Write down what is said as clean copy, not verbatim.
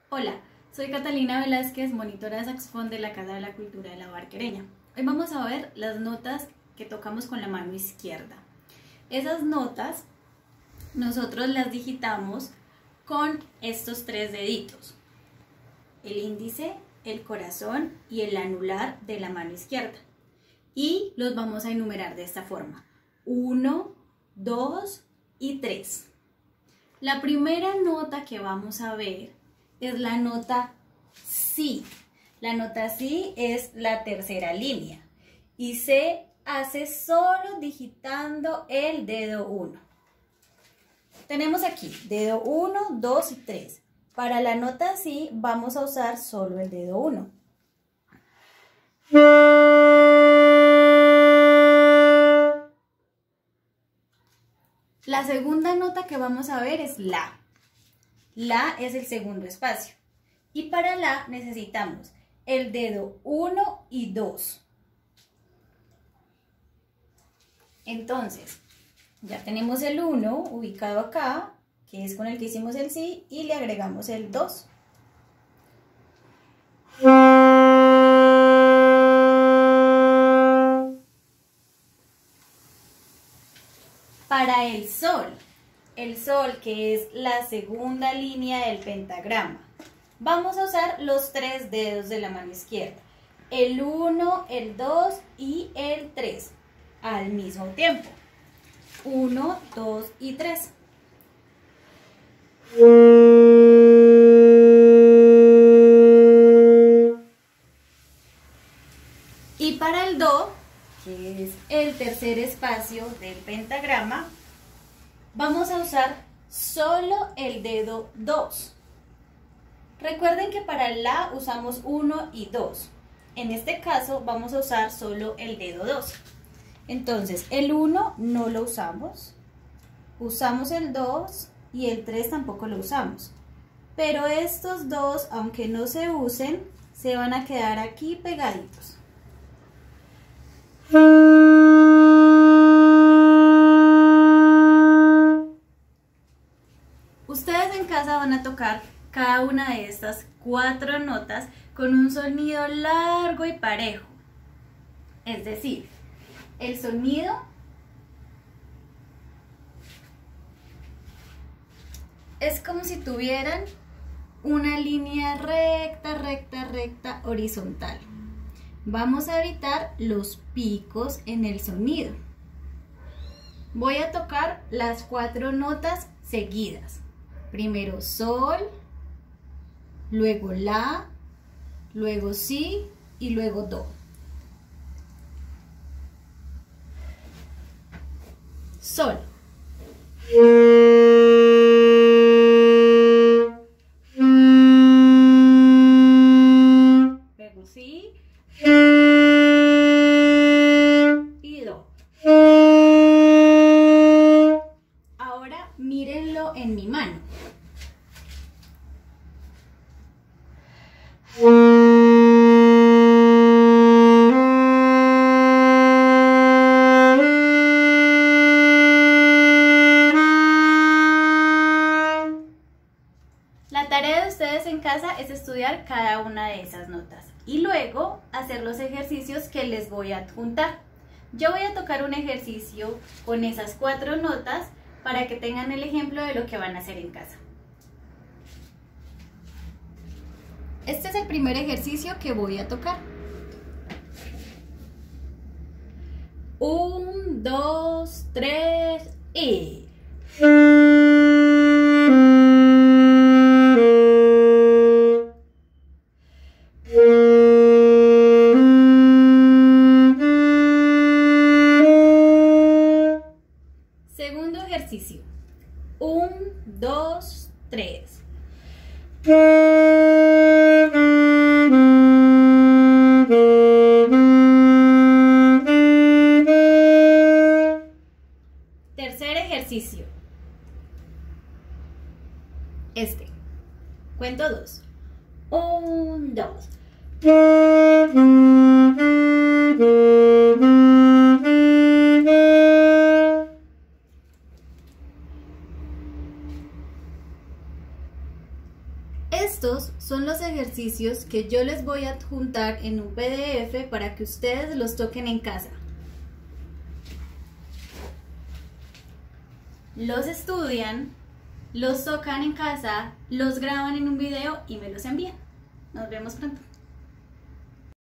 Hola, soy Catalina Velázquez, monitora de saxofón de la Casa de la Cultura de la Barquereña. Hoy vamos a ver las notas que tocamos con la mano izquierda. Esas notas nosotros las digitamos con estos tres deditos: el índice, el corazón y el anular de la mano izquierda. Y los vamos a enumerar de esta forma: 1, 2 y 3. La primera nota que vamos a ver es la nota Si. La nota Si es la tercera línea y se hace solo digitando el dedo 1. Tenemos aquí dedo 1, 2 y 3. Para la nota Si vamos a usar solo el dedo 1. La segunda nota que vamos a ver es La. La es el segundo espacio. Y para La necesitamos el dedo 1 y 2. Entonces, ya tenemos el 1 ubicado acá, que es con el que hicimos el Si, y le agregamos el 2. Para el Sol que es la segunda línea del pentagrama, vamos a usar los tres dedos de la mano izquierda, el 1, el 2 y el 3, al mismo tiempo. 1, 2 y 3. Y para el Do, que es el tercer espacio del pentagrama, vamos a usar solo el dedo 2. Recuerden que para el La usamos 1 y 2. En este caso vamos a usar solo el dedo 2. Entonces el 1 no lo usamos el 2 y el 3 tampoco lo usamos. Pero estos dos, aunque no se usen, se van a quedar aquí pegaditos. Ustedes en casa van a tocar cada una de estas 4 notas con un sonido largo y parejo. Es decir, el sonido es como si tuvieran una línea recta, recta, recta, horizontal. Vamos a evitar los picos en el sonido. Voy a tocar las 4 notas seguidas. Primero Sol, luego La, luego Si y luego Do. Sol. Luego Si y Do. Ahora mírenlo en mi mano. La tarea de ustedes en casa es estudiar cada una de esas notas y luego hacer los ejercicios que les voy a adjuntar. Yo voy a tocar un ejercicio con esas 4 notas para que tengan el ejemplo de lo que van a hacer en casa. Este es el primer ejercicio que voy a tocar. 1, 2, 3 y... Segundo ejercicio. 1, 2, 3. Tercer ejercicio. Cuento 2. 1, 2. Estos son los ejercicios que yo les voy a adjuntar en un PDF para que ustedes los toquen en casa. Los estudian, los tocan en casa, los graban en un video y me los envían. Nos vemos pronto.